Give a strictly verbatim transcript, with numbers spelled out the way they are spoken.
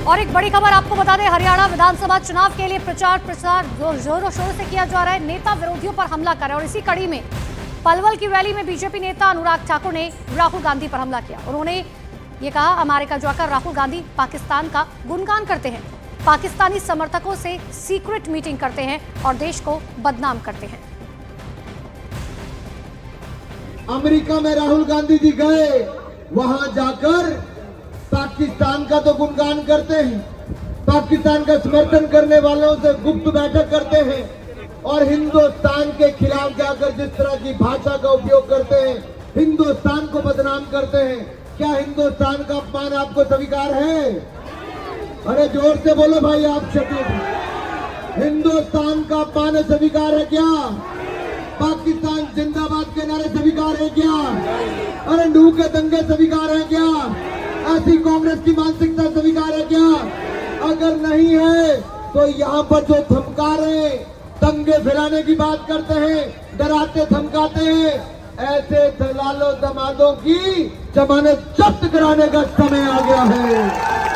और एक बड़ी खबर आपको बता दें, हरियाणा विधानसभा चुनाव के लिए प्रचार प्रसार जोरों शोरों से किया जा रहा है। नेता विरोधियों पर हमला कर रहे हैं और इसी कड़ी में पलवल की रैली में बीजेपी नेता अनुराग ठाकुर ने राहुल गांधी पर हमला किया। उन्होंने ये कहा, अमेरिका जाकर राहुल गांधी पाकिस्तान का गुणगान करते हैं, पाकिस्तानी समर्थकों से सीक्रेट मीटिंग करते हैं और देश को बदनाम करते हैं। अमेरिका में राहुल गांधी जी गए, वहां जाकर पाकिस्तान का तो गुणगान करते हैं, पाकिस्तान का समर्थन करने वालों से गुप्त बैठक करते हैं और हिंदुस्तान के खिलाफ जाकर जिस तरह की भाषा का उपयोग करते हैं, हिंदुस्तान को बदनाम करते हैं। क्या हिंदुस्तान का अपमान आपको स्वीकार है? अरे जोर से बोलो भाई, आप शब्द हिंदुस्तान का अपमान स्वीकार है क्या? पाकिस्तान जिंदाबाद के नारे स्वीकार है क्या? अरे नूह के दंगे स्वीकार है क्या? ऐसी कांग्रेस की मानसिकता स्वीकार है क्या? अगर नहीं है तो यहाँ पर जो धमका रहे, दंगे फैलाने की बात करते हैं, डराते धमकाते हैं, ऐसे दलालों दमादों की जमानत जब्त कराने का समय आ गया है।